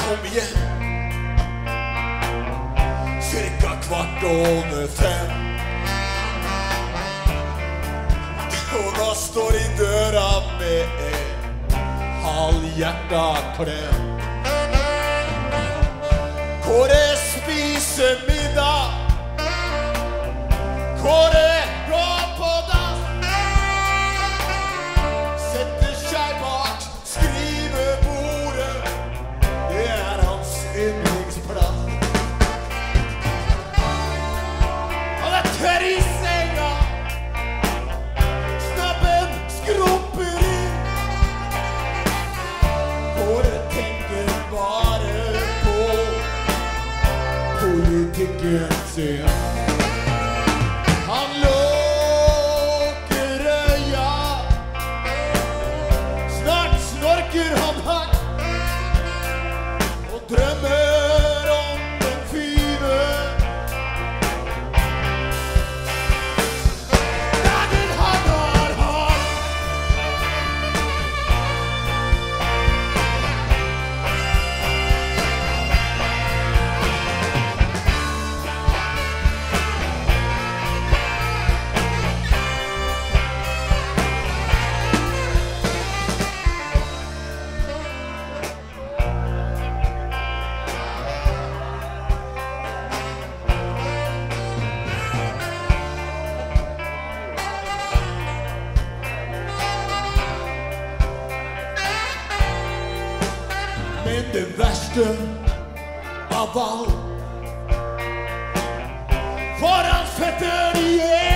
kom hjem cirka 4:15. Og da står I døra med en halvhjertet klem. Kåre spiser middag, Kåre går på dass, setter seg bak skrivebordet, det hans yndlingsplass. Han tørr I senga, snabben skrumper inn. Kåre tenker bare på politikken sin. Han lukker øya, snart snorker han hardt og drømmer om den fine dagen han har hatt. Men det verste av alt, for han fetter igjen.